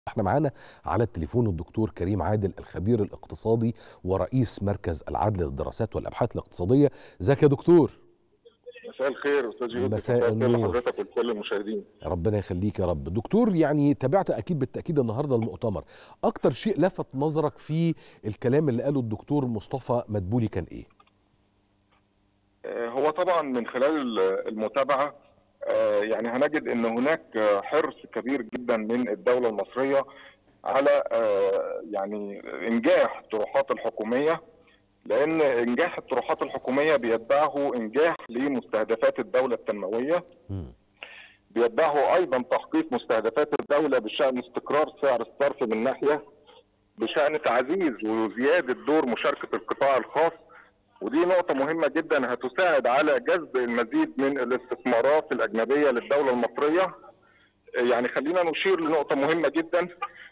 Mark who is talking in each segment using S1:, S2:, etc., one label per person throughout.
S1: احنا معانا على التليفون الدكتور كريم عادل الخبير الاقتصادي ورئيس مركز العدل للدراسات والابحاث الاقتصاديه. ازيك يا دكتور؟
S2: مساء الخير استاذ يوسف،
S1: مساء النور.
S2: لحضرتك ولكل المشاهدين.
S1: ربنا يخليك يا رب. دكتور، يعني تابعت اكيد بالتاكيد النهارده المؤتمر، اكتر شيء لفت نظرك في الكلام اللي قاله الدكتور مصطفى مدبولي كان ايه؟
S2: هو طبعا من خلال المتابعه يعني هنجد ان هناك حرص كبير جدا من الدوله المصريه على يعني انجاح الطروحات الحكوميه، لان انجاح الطروحات الحكوميه بيتبعه انجاح لمستهدفات الدوله التنمويه، بيتبعه ايضا تحقيق مستهدفات الدوله بشان استقرار سعر الصرف من ناحيه، بشان تعزيز وزياده دور مشاركه القطاع الخاص، ودي نقطة مهمة جدا هتساعد على جذب المزيد من الاستثمارات الأجنبية للدولة المصرية. يعني خلينا نشير لنقطة مهمة جدا،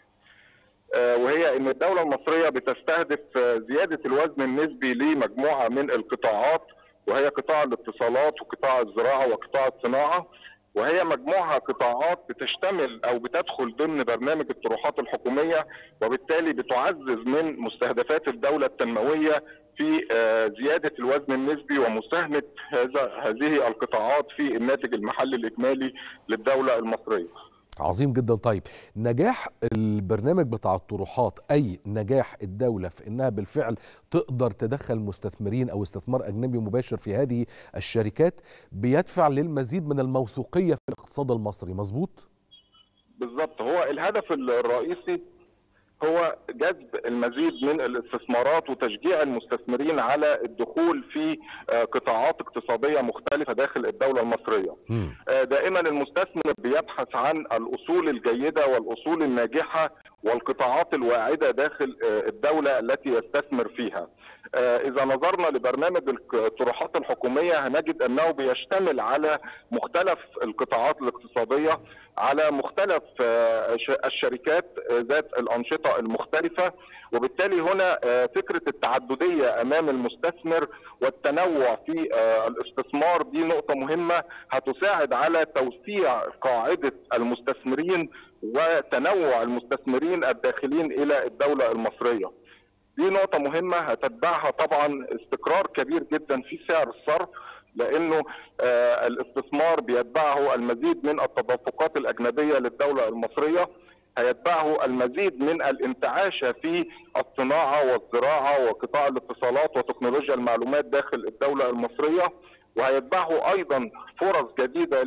S2: وهي أن الدولة المصرية بتستهدف زيادة الوزن النسبي لمجموعة من القطاعات، وهي قطاع الاتصالات وقطاع الزراعة وقطاع الصناعة، وهي مجموعة قطاعات بتشتمل أو بتدخل ضمن برنامج الطروحات الحكومية، وبالتالي بتعزز من مستهدفات الدولة التنموية في زيادة الوزن النسبي ومساهمة هذه القطاعات في الناتج المحلي الإجمالي للدولة المصرية.
S1: عظيم جدا. طيب، نجاح البرنامج بتاع الطروحات، أي نجاح الدولة في إنها بالفعل تقدر تدخل مستثمرين أو استثمار أجنبي مباشر في هذه الشركات، بيدفع للمزيد من الموثوقية في الاقتصاد المصري، مظبوط؟
S2: بالضبط، هو الهدف الرئيسي هو جذب المزيد من الاستثمارات وتشجيع المستثمرين على الدخول في قطاعات اقتصادية مختلفة داخل الدولة المصرية. دائما المستثمر بيبحث عن الأصول الجيدة والأصول الناجحة والقطاعات الواعدة داخل الدولة التي يستثمر فيها. إذا نظرنا لبرنامج الطروحات الحكومية هنجد أنه بيشتمل على مختلف القطاعات الاقتصادية، على مختلف الشركات ذات الأنشطة المختلفة، وبالتالي هنا فكرة التعددية أمام المستثمر والتنوع في الاستثمار دي نقطة مهمة هتساعد على توسيع قاعدة المستثمرين وتنوع المستثمرين الداخلين إلى الدولة المصرية. دي نقطة مهمة هتتبعها طبعا استقرار كبير جدا في سعر الصرف، لأنه الاستثمار بيتبعه المزيد من التدفقات الأجنبية للدولة المصرية، هيتبعه المزيد من الانتعاش في الصناعة والزراعة وقطاع الاتصالات وتكنولوجيا المعلومات داخل الدولة المصرية، وهيتبعه أيضا فرص جديدة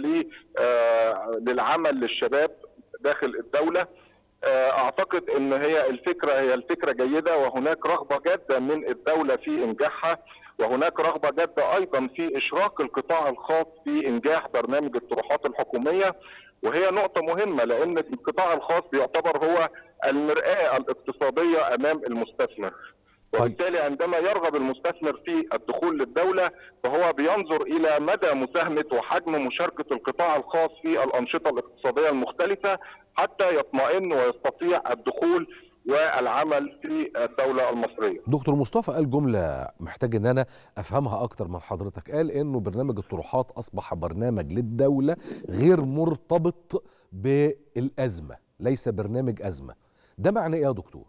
S2: للعمل للشباب داخل الدولة. اعتقد ان هي الفكره جيده، وهناك رغبه جاده من الدوله في انجاحها، وهناك رغبه جاده ايضا في اشراك القطاع الخاص في انجاح برنامج الطروحات الحكوميه، وهي نقطه مهمه لان القطاع الخاص بيعتبر هو المرآة الاقتصاديه امام المستثمر. وبالتالي عندما يرغب المستثمر في الدخول للدولة فهو بينظر إلى مدى مساهمة وحجم مشاركة القطاع الخاص في الأنشطة الاقتصادية المختلفة حتى يطمئن ويستطيع الدخول والعمل في الدولة المصرية.
S1: دكتور مصطفى قال جملة محتاج ان انا افهمها اكتر من حضرتك، قال انه برنامج الطروحات اصبح برنامج للدولة غير مرتبط بالأزمة، ليس برنامج أزمة. ده معنى ايه يا دكتور؟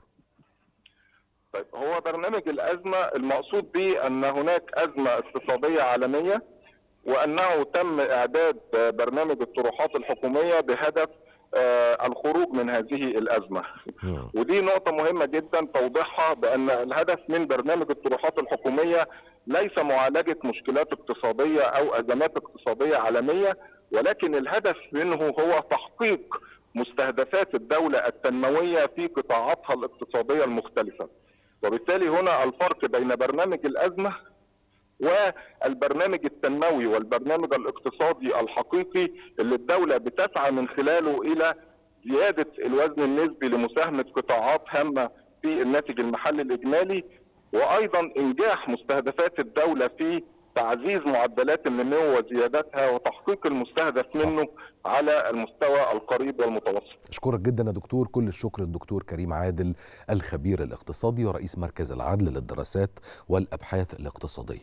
S2: طيب، هو برنامج الأزمة المقصود به أن هناك أزمة اقتصادية عالمية، وأنه تم إعداد برنامج الطروحات الحكومية بهدف الخروج من هذه الأزمة. ودي نقطة مهمة جدا توضيحها، بأن الهدف من برنامج الطروحات الحكومية ليس معالجة مشكلات اقتصادية أو أزمات اقتصادية عالمية، ولكن الهدف منه هو تحقيق مستهدفات الدولة التنموية في قطاعاتها الاقتصادية المختلفة. وبالتالي هنا الفرق بين برنامج الأزمة والبرنامج التنموي والبرنامج الاقتصادي الحقيقي اللي الدولة بتسعى من خلاله إلى زيادة الوزن النسبي لمساهمة قطاعات هامة في الناتج المحلي الإجمالي، وأيضا إنجاح مستهدفات الدولة في تعزيز معدلات النمو وزيادتها وتحقيق المستهدف منه على المستوى القريب والمتوسط.
S1: أشكرك جدا يا دكتور، كل الشكر الدكتور كريم عادل الخبير الاقتصادي ورئيس مركز العدل للدراسات والأبحاث الاقتصادية.